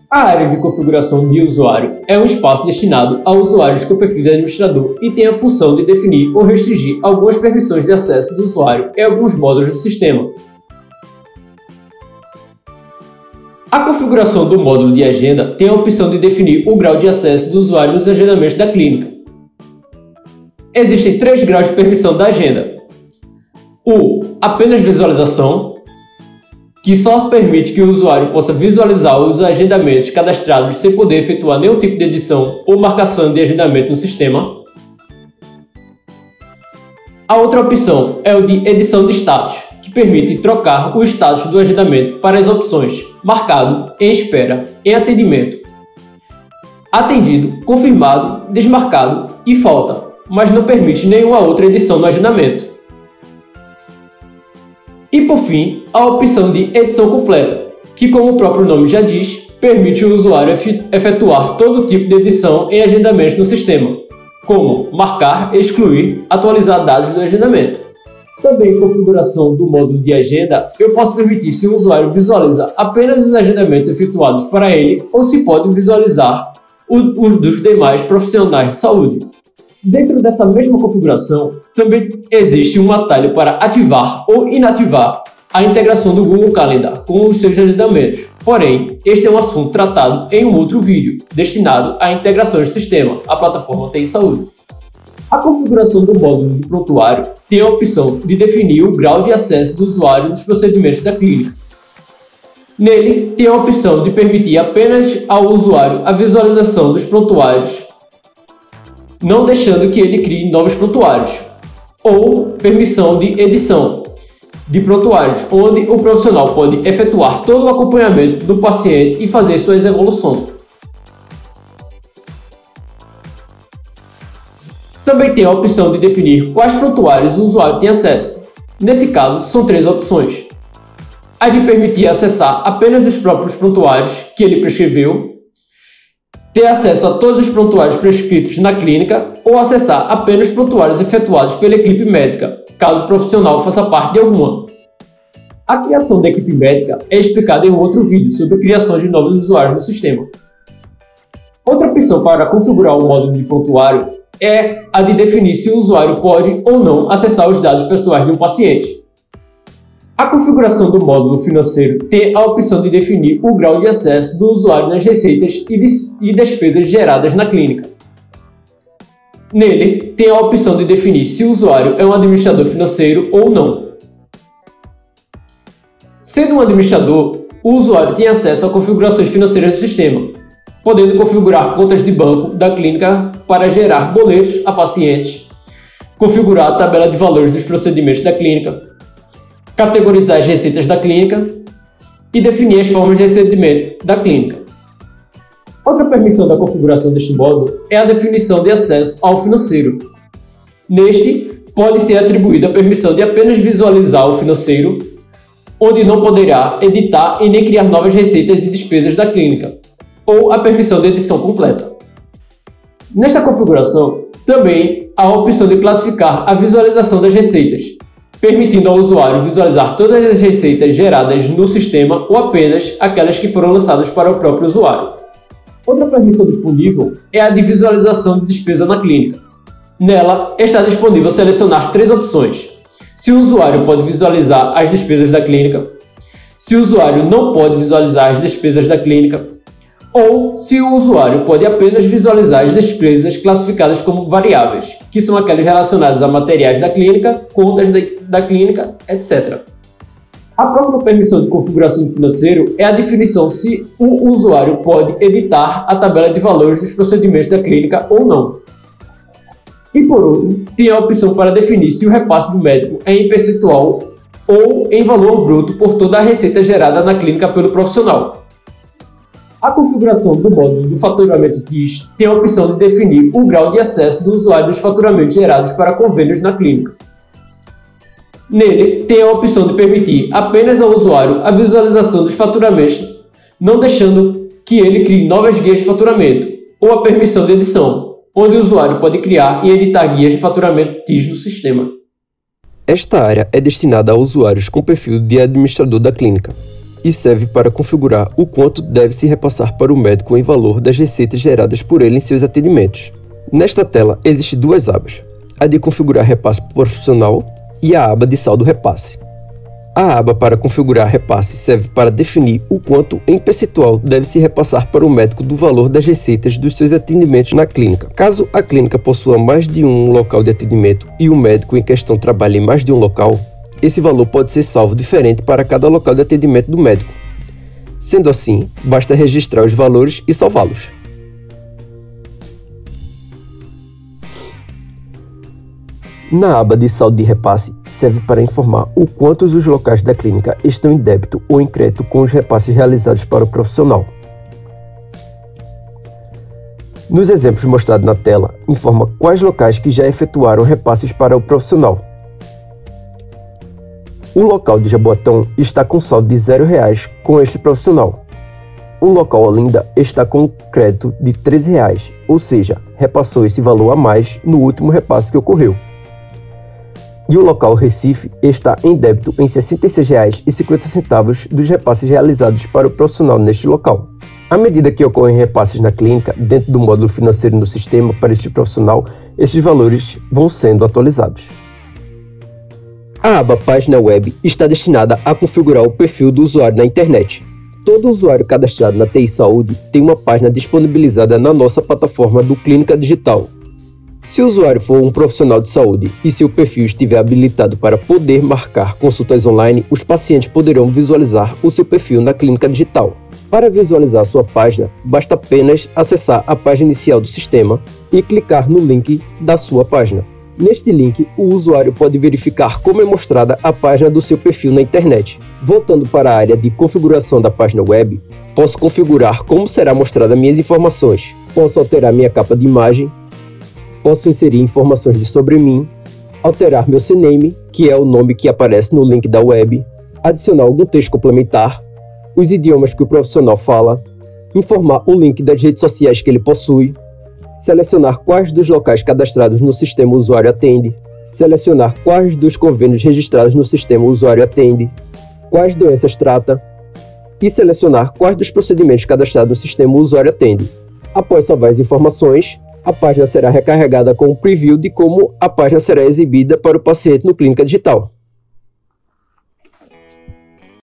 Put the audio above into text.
A área de configuração de usuário é um espaço destinado a usuários com perfil de administrador e tem a função de definir ou restringir algumas permissões de acesso do usuário em alguns módulos do sistema. A configuração do módulo de agenda tem a opção de definir o grau de acesso do usuário nos agendamentos da clínica. Existem 3 graus de permissão da agenda. O apenas visualização, que só permite que o usuário possa visualizar os agendamentos cadastrados sem poder efetuar nenhum tipo de edição ou marcação de agendamento no sistema. A outra opção é o de edição de status, que permite trocar o status do agendamento para as opções marcado, em espera, em atendimento, atendido, confirmado, desmarcado e falta, mas não permite nenhuma outra edição no agendamento. E por fim, a opção de edição completa, que como o próprio nome já diz, permite o usuário efetuar todo tipo de edição em agendamentos no sistema, como marcar, excluir, atualizar dados do agendamento. Também em configuração do módulo de agenda, eu posso permitir se o usuário visualiza apenas os agendamentos efetuados para ele ou se pode visualizar os dos demais profissionais de saúde. Dentro dessa mesma configuração, também existe um atalho para ativar ou inativar a integração do Google Calendar com os seus agendamentos. Porém, este é um assunto tratado em um outro vídeo, destinado a integrações de sistema, a plataforma TI Saúde. A configuração do módulo de prontuário tem a opção de definir o grau de acesso do usuário nos procedimentos da clínica. Nele, tem a opção de permitir apenas ao usuário a visualização dos prontuários, não deixando que ele crie novos prontuários, ou permissão de edição de prontuários, onde o profissional pode efetuar todo o acompanhamento do paciente e fazer suas evoluções. Também tem a opção de definir quais prontuários o usuário tem acesso. Nesse caso, são 3 opções. A de permitir acessar apenas os próprios prontuários que ele prescreveu, ter acesso a todos os prontuários prescritos na clínica ou acessar apenas prontuários efetuados pela equipe médica, caso o profissional faça parte de alguma. A criação da equipe médica é explicada em um outro vídeo sobre a criação de novos usuários no sistema. Outra opção para configurar o módulo de prontuário é a de definir se o usuário pode ou não acessar os dados pessoais de um paciente. A configuração do módulo financeiro tem a opção de definir o grau de acesso do usuário nas receitas e despesas geradas na clínica. Nele, tem a opção de definir se o usuário é um administrador financeiro ou não. Sendo um administrador, o usuário tem acesso a configurações financeiras do sistema, podendo configurar contas de banco da clínica para gerar boletos a pacientes, configurar a tabela de valores dos procedimentos da clínica, categorizar as receitas da clínica e definir as formas de recebimento da clínica. Outra permissão da configuração deste módulo é a definição de acesso ao financeiro. Neste, pode ser atribuída a permissão de apenas visualizar o financeiro, onde não poderá editar e nem criar novas receitas e despesas da clínica, ou a permissão de edição completa. Nesta configuração, também há a opção de classificar a visualização das receitas, permitindo ao usuário visualizar todas as receitas geradas no sistema ou apenas aquelas que foram lançadas para o próprio usuário. Outra permissão disponível é a de visualização de despesa na clínica. Nela, está disponível selecionar 3 opções: se o usuário pode visualizar as despesas da clínica, se o usuário não pode visualizar as despesas da clínica, ou se o usuário pode apenas visualizar as despesas classificadas como variáveis, que são aquelas relacionadas a materiais da clínica, contas da clínica, etc. A próxima permissão de configuração do financeiro é a definição se o usuário pode editar a tabela de valores dos procedimentos da clínica ou não. E por último, tem a opção para definir se o repasse do médico é em percentual ou em valor bruto por toda a receita gerada na clínica pelo profissional. A configuração do módulo do faturamento TIS tem a opção de definir o grau de acesso do usuário dos faturamentos gerados para convênios na clínica. Nele, tem a opção de permitir apenas ao usuário a visualização dos faturamentos, não deixando que ele crie novas guias de faturamento, ou a permissão de edição, onde o usuário pode criar e editar guias de faturamento TIS no sistema. Esta área é destinada a usuários com perfil de administrador da clínica. e serve para configurar o quanto deve se repassar para o médico em valor das receitas geradas por ele em seus atendimentos. Nesta tela existem duas abas, a de configurar repasse profissional e a aba de saldo repasse. A aba para configurar repasse serve para definir o quanto em percentual deve se repassar para o médico do valor das receitas dos seus atendimentos na clínica. Caso a clínica possua mais de um local de atendimento e o médico em questão trabalhe em mais de um local, esse valor pode ser salvo diferente para cada local de atendimento do médico. Sendo assim, basta registrar os valores e salvá-los. Na aba de saldo de repasse, serve para informar o quanto os locais da clínica estão em débito ou em crédito com os repasses realizados para o profissional. Nos exemplos mostrados na tela, informa quais locais que já efetuaram repasses para o profissional. Um local de Jaboatão está com saldo de R$0 com este profissional. Um local Olinda está com crédito de R$13, ou seja, repassou esse valor a mais no último repasse que ocorreu. E o local Recife está em débito em R$ 66,50 dos repasses realizados para o profissional neste local. À medida que ocorrem repasses na clínica, dentro do módulo financeiro no sistema para este profissional, estes valores vão sendo atualizados. A aba Página Web está destinada a configurar o perfil do usuário na internet. Todo usuário cadastrado na TI Saúde tem uma página disponibilizada na nossa plataforma do Clínica Digital. Se o usuário for um profissional de saúde e seu perfil estiver habilitado para poder marcar consultas online, os pacientes poderão visualizar o seu perfil na Clínica Digital. Para visualizar a sua página, basta apenas acessar a página inicial do sistema e clicar no link da sua página. Neste link, o usuário pode verificar como é mostrada a página do seu perfil na internet. Voltando para a área de configuração da página web, posso configurar como será mostrada minhas informações. Posso alterar minha capa de imagem, posso inserir informações sobre mim, alterar meu CNAME, que é o nome que aparece no link da web, adicionar algum texto complementar, os idiomas que o profissional fala, informar o link das redes sociais que ele possui, selecionar quais dos locais cadastrados no sistema o usuário atende, selecionar quais dos convênios registrados no sistema o usuário atende, quais doenças trata e selecionar quais dos procedimentos cadastrados no sistema o usuário atende. Após salvar as informações, a página será recarregada com um preview de como a página será exibida para o paciente no Clínica Digital.